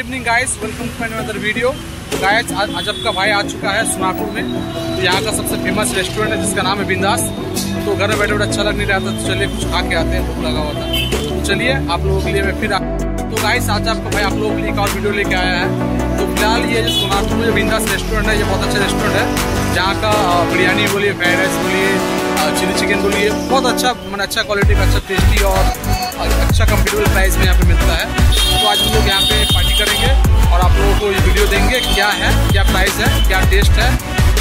Evening guys, welcome to another video. तो guys आज आपका भाई आ चुका है सोनापुर में। तो यहाँ का सबसे फेमस रेस्टोरेंट है जिसका नाम है बिंदास। तो घर में बैठे बैठे अच्छा लग नहीं रहा था, तो चलिए कुछ खा के आते हैं, भूख लगा हुआ था। तो चलिए आप लोगों के लिए मैं फिर तो गाइस आज आपका भाई आप लोगों के लिए एक और वीडियो लेके आया है। तो फिलहाल ये जो सोनापुर में जो बिंदास रेस्टोरेंट है, ये बहुत अच्छा रेस्टोरेंट है। जहाँ का बिरयानी बोलिए, फ्राइड राइस बोलिए, चिली चिकन बोलिए, बहुत अच्छा अच्छा क्वालिटी का, अच्छा टेस्टी और अच्छा कंफर्टेबल प्राइस में यहाँ पे मिलता है। तो आज हम लोग यहाँ पे पार्टी करेंगे और आप लोगों को ये वीडियो देंगे क्या है, क्या प्राइस है, क्या टेस्ट है।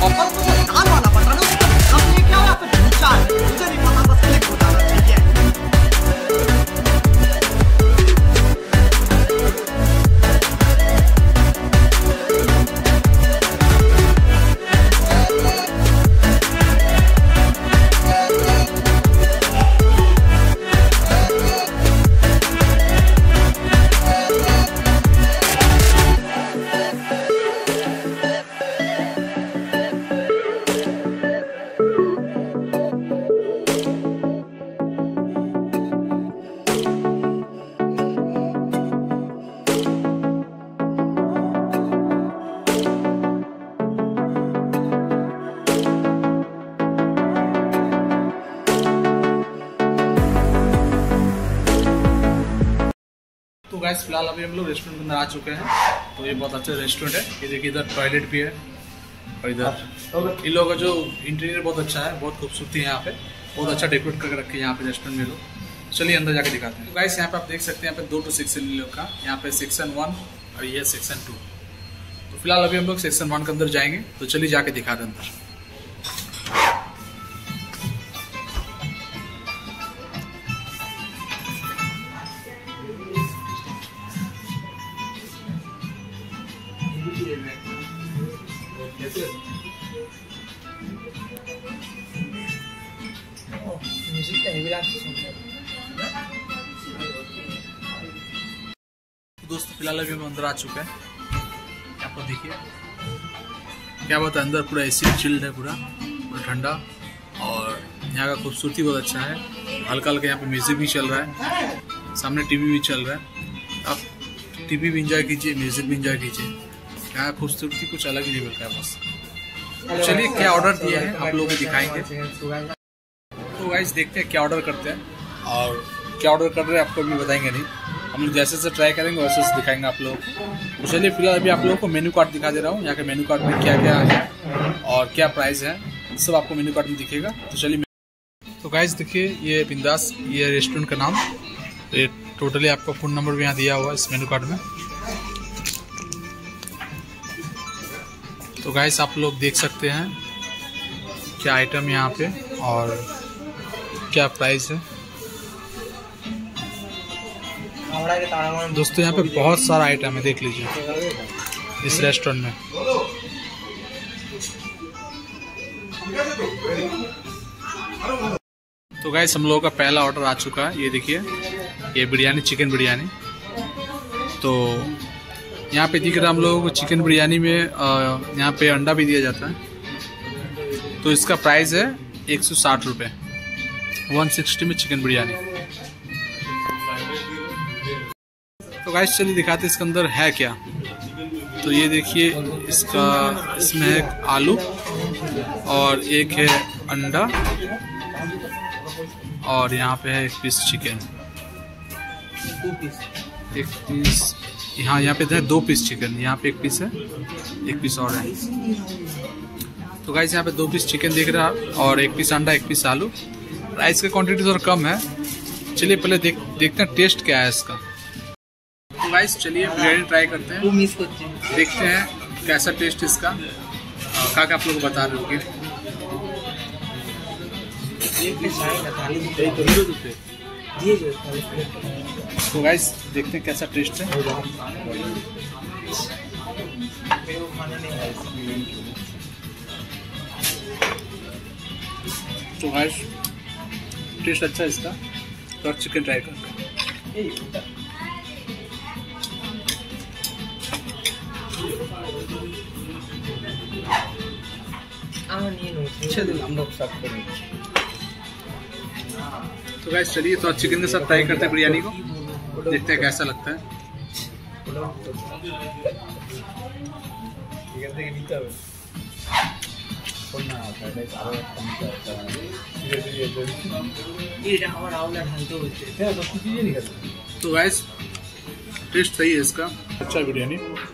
तो गाइस फिलहाल अभी हम लोग रेस्टोरेंट के अंदर आ चुके हैं। तो ये बहुत अच्छा रेस्टोरेंट है। ये देखिए इधर टॉयलेट भी है और इधर इन लोगों का जो इंटीरियर बहुत अच्छा है, बहुत खूबसूरती है। यहाँ पे बहुत अच्छा डेकोरेट करके रखे हैं यहाँ पे रेस्टोरेंट में लोग। चलिए अंदर जाके दिखाते हैं। तो गाइस यहाँ पे आप देख सकते हैं, यहाँ पे 2 to 6 लोग का, यहाँ पे सेक्शन 1 और ये सेक्शन 2। तो फिलहाल अभी हम लोग सेक्शन 1 के अंदर जाएंगे। तो चलिए जाके दिखाते हैं अंदर। दोस्तों फिलहाल अभी हम अंदर आ चुके हैं। यहाँ पर देखिए क्या बात है, अंदर पूरा एसी चिल्ड है, पूरा ठंडा, और यहाँ का खूबसूरती बहुत अच्छा है। हल्का हल्का यहाँ पे म्यूजिक भी चल रहा है, सामने टीवी भी चल रहा है। आप टीवी भी इंजॉय कीजिए, म्यूजिक भी इंजॉय कीजिए। यहाँ खूबसूरती कुछ अलग ही लेवल का है बस। तो चलिए क्या ऑर्डर दिए हैं आप लोगों को दिखाएंगे। तो गाइस देखते हैं क्या ऑर्डर करते हैं और क्या ऑर्डर कर रहे हैं आपको भी बताएंगे नहीं। हम लोग जैसे से ट्राई करेंगे वैसे से दिखाएंगे आप लोगों को। तो चलिए फिलहाल अभी आप लोगों को मेन्यू कार्ड दिखा दे रहा हूँ। यहाँ के मेन्यू कार्ड में क्या क्या है और क्या प्राइस है, सब आपको मेन्यू कार्ड में दिखेगा। तो चलिए तो गाइस देखिए ये बिंदास, ये रेस्टोरेंट का नाम, ये टोटली आपका फ़ोन नंबर भी यहाँ दिया हुआ है इस मेन्यू कार्ड में। तो गाइस आप लोग देख सकते हैं क्या आइटम यहाँ पे और क्या प्राइस है। दोस्तों यहाँ पे बहुत सारा आइटम है, देख लीजिए इस रेस्टोरेंट में। तो गाइस हम लोगों का पहला ऑर्डर आ चुका है। ये देखिए ये बिरयानी, चिकन बिरयानी। तो यहाँ पे दिख रहा है हम लोगों को चिकन बिरयानी में यहाँ पे अंडा भी दिया जाता है। तो इसका प्राइस है 160 रुपये, 160 में चिकन बिरयानी। तो गाइस चलिए दिखाते इसके अंदर है क्या। तो ये देखिए इसमें है आलू और एक है अंडा और यहाँ पे है 1 पीस चिकन, 1 पीस यहाँ पे है 2 पीस चिकन, यहाँ पे 1 पीस है, 1 पीस और है। तो गाइस यहाँ पे 2 पीस चिकन दिख रहा है और 1 पीस अंडा, 1 पीस आलू। प्राइस का क्वांटिटी थोड़ा कम है। चलिए पहले देखते हैं टेस्ट क्या है इसका। तो गाइस चलिए बिरयानी ट्राई करते हैं, देखते हैं कैसा टेस्ट इसका। खा के आप लोग को बता रहे होंगे। तो गाइस देखते हैं कैसा टेस्ट है। तो गाइस टेस्ट अच्छा है इसका। तो चिकन ट्राई करते हैं। तो गाइस चलिए तो चिकन के साथ ट्राई करते हैं बिरयानी को, देखते हैं कैसा लगता है। तो गाइस टेस्ट सही है इसका, अच्छा बिरयानी,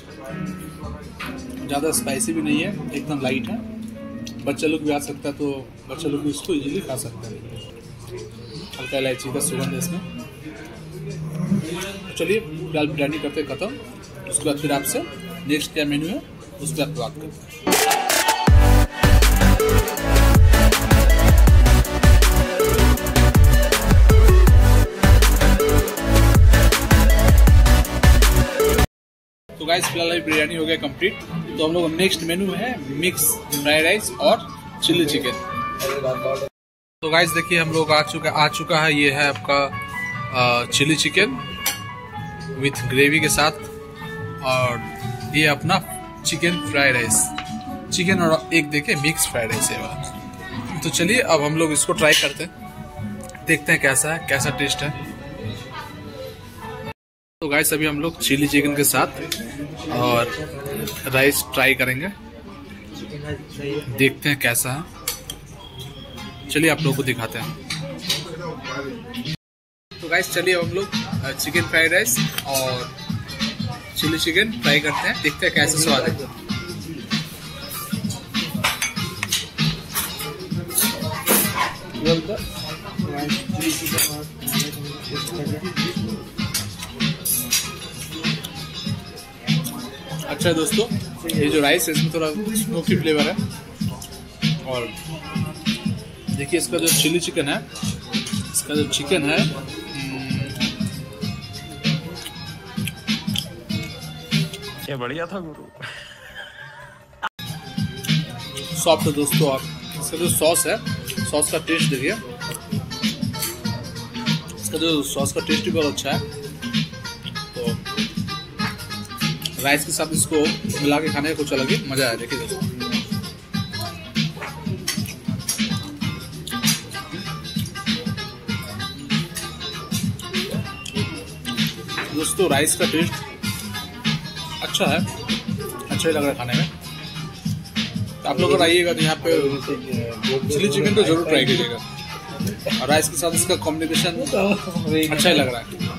ज़्यादा स्पाइसी भी नहीं है, एकदम लाइट है। बच्चा लोग भी आ सकता है तो बच्चा लोग भी इसको इजीली खा सकते हैं। हल्का इलायची का सुगंध है इसमें। चलिए फिलहाल बिरयानी करते ख़त्म, उसके बाद फिर आपसे नेक्स्ट क्या मेन्यू है उस पर आप बात करते हैं। तो गाइस फिलहाल बिरयानी हो गया कंप्लीट। तो हम लोग नेक्स्ट मेन्यू है मिक्स फ्राइड राइस और चिल्ली चिकन। तो गाइस देखिए हम लोग आ चुका है, ये है आपका चिल्ली चिकन विथ ग्रेवी के साथ, और ये अपना चिकन फ्राइड राइस, चिकन और एक देखिए मिक्स फ्राइड राइस है वाला। तो चलिए अब हम लोग इसको ट्राई करते हैं, देखते हैं कैसा है, कैसा टेस्ट है। तो गाइस अभी हम लोग चिली चिकन के साथ और राइस ट्राई करेंगे, देखते हैं कैसा है। चलिए आप लोगों को दिखाते हैं। तो गाइस चलिए हम लोग चिकन फ्राइड राइस और चिली चिकन ट्राई करते हैं, देखते हैं कैसा स्वाद है। अच्छा दोस्तों, ये जो राइस है इसमें थोड़ा स्मोकी फ्लेवर है, और देखिए इसका जो चिली चिकन है, इसका जो चिकन है क्या बढ़िया था गुरु। सॉफ्ट है दोस्तों। और इसका जो सॉस है, सॉस का टेस्ट देखिए, इसका जो सॉस का टेस्ट भी बहुत अच्छा है। तो राइस के साथ इसको मिला के खाने का कुछ अलग ही मजा आया। देखिए दोस्तों राइस का टेस्ट अच्छा है, अच्छा ही लग रहा है खाने में। तो आप लोग अगर आइएगा तो यहाँ पे चिली चिकन तो जरूर ट्राई कीजिएगा, और राइस के साथ इसका कॉम्बिनेशन अच्छा ही लग रहा है।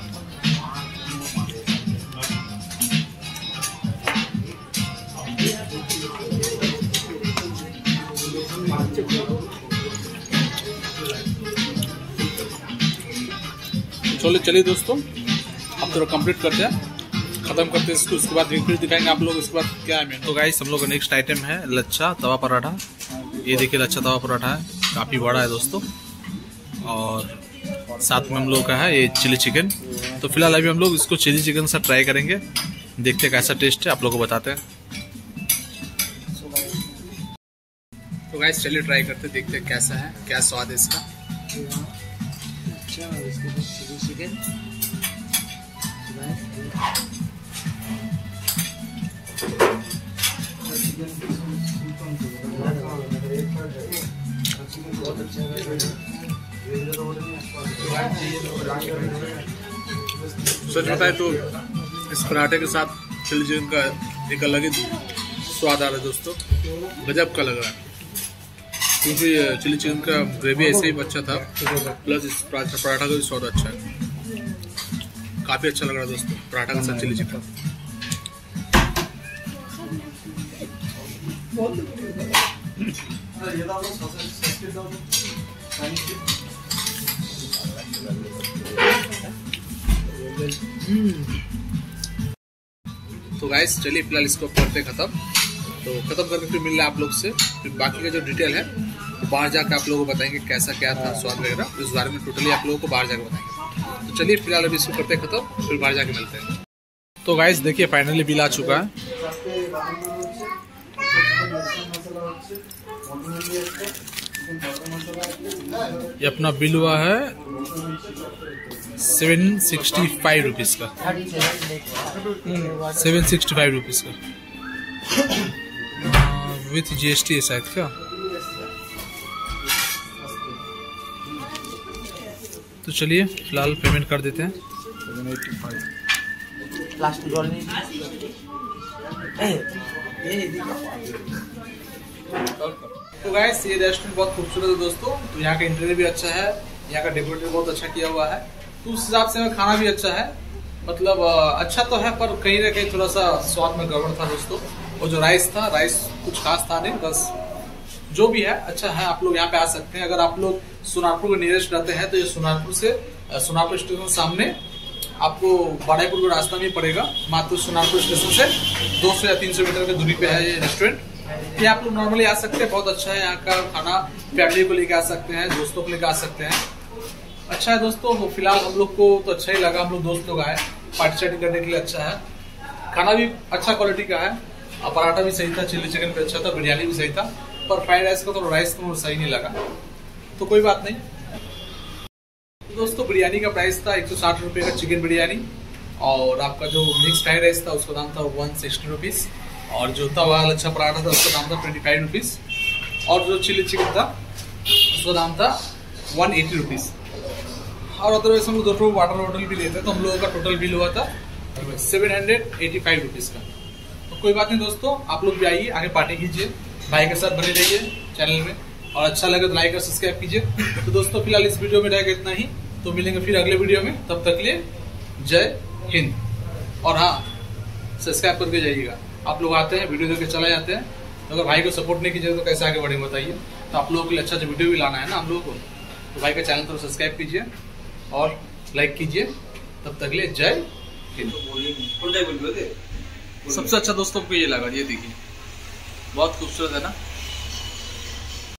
चलिए दोस्तों अब थोड़ा कंप्लीट करते हैं, खत्म करते हैं इसको, उसके बाद फिर दिखाएंगे आप लोग इसके बाद क्या है। तो गाइस हम लोग का नेक्स्ट आइटम है लच्छा तवा पराठा। ये देखिए लच्छा तवा पराठा है, काफ़ी बड़ा है दोस्तों, और साथ में हम लोग का है ये चिली चिकन। तो फिलहाल अभी हम लोग इसको चिली चिकन से ट्राई करेंगे, देखते हैं कैसा टेस्ट है, आप लोग को बताते हैं। तो गाइस चलिए ट्राई करते हैं, देखते हैं कैसा है, क्या स्वाद है इसका। सच बताए तो इस पराठे के साथ चिली चिकन का एक अलग ही स्वाद आ रहा है दोस्तों, गजब का लग रहा है। क्योंकि चिली चिकन का ग्रेवी ऐसे ही अच्छा था, प्लस इस पराठा का भी स्वाद अच्छा है, काफ़ी अच्छा लग रहा है दोस्तों पराठा के साथ चिली चिकन। तो गाइस चलिए फिलहाल इसको करते खत्म। तो खत्म करके फिर मिल रहा है आप लोग से, फिर बाकी का जो डिटेल है तो बाहर जाकर आप लोगों को बताएंगे कैसा क्या था स्वाद वगैरह, इस बारे में टोटली आप लोगों को बाहर जाकर बताएंगे। तो चलिए फिलहाल अभी इसको करते खत्म, फिर बाहर जाके मिलते हैं। तो गाइस देखिए फाइनली बिल आ चुका है। ये अपना बिल हुआ है 765 रुपीज़ का, 765 रुपीज़ का विथ GST है शायद क्या। तो चलिए फिलहाल पेमेंट कर देते हैं। प्लास्टिक वाले नहीं तो गाइस ये रेस्टोरेंट बहुत खूबसूरत है दोस्तों। तो यहाँ का इंटीरियर भी अच्छा है, यहाँ का डेकोरेशन बहुत अच्छा किया हुआ है, तो उस हिसाब से खाना भी अच्छा है। मतलब अच्छा तो है, पर कहीं ना कहीं थोड़ा सा स्वाद में गड़बड़ था दोस्तों। और जो राइस था, राइस कुछ खास था नहीं, बस जो भी है अच्छा है। आप लोग यहाँ पे आ सकते हैं। अगर आप लोग सोनारपुर के नियरेस्ट रहते हैं तो ये सोनारपुर स्टेशन सामने आपको बाड़ाईपुर का रास्ता में पड़ेगा। मात्र सोनारपुर स्टेशन से 200 या 300 मीटर की दूरी पे है ये रेस्टोरेंट। ये आप लोग नॉर्मली आ सकते हैं, बहुत अच्छा है यहाँ का खाना। फैमिली को लेकर आ सकते हैं, दोस्तों को लेकर आ सकते हैं, अच्छा है दोस्तों। फिलहाल हम लोग को तो अच्छा ही लगा, हम लोग दोस्त लोग आए, पार्टी शार्टी करने के लिए अच्छा है। खाना भी अच्छा क्वालिटी का है, और पराठा भी सही था, चिल्ली चिकन भी अच्छा था, बिरयानी भी सही था, पर फ्राइड राइस का तो राइस तो सही नहीं लगा, तो कोई बात नहीं। तो दोस्तों बिरयानी का प्राइस था 160 रुपये का चिकन बिरयानी, और आपका जो मिक्स फ्राइड राइस था उसका दाम था 160 रुपीज़, और जो तवा अच्छा पराठा था उसका दाम था 25 रुपीज़, और जो चिल्ली चिकन था उसका दाम था 180 रुपीज़। और अदरवाइज हम लोग 2 रुपये वाटर बॉटल भी लेते हैं, तो हम लोगों का टोटल बिल हुआ था 785 रुपीज़ का। तो कोई बात नहीं दोस्तों, आप लोग भी आइए, आगे पार्टी कीजिए, भाई के साथ बने रहिए चैनल में, और अच्छा लगे तो लाइक और सब्सक्राइब कीजिए। तो दोस्तों फिलहाल इस वीडियो में रहेगा इतना ही, तो मिलेंगे फिर अगले वीडियो में, तब तक के लिए जय हिंद। और हाँ, सब्सक्राइब करके जाइएगा। आप लोग आते हैं वीडियो देख के चले जाते हैं, तो अगर भाई को सपोर्ट नहीं कीजिए तो कैसे आगे बढ़ेंगे बताइए। तो आप लोगों के लिए अच्छा वीडियो भी लाना है ना हम लोगों को, तो भाई का चैनल तो सब्सक्राइब कीजिए और लाइक कीजिए। तब तक के लिए जय हिंद। सबसे अच्छा दोस्तों को ये लगा, ये देखिए बहुत खूबसूरत है ना।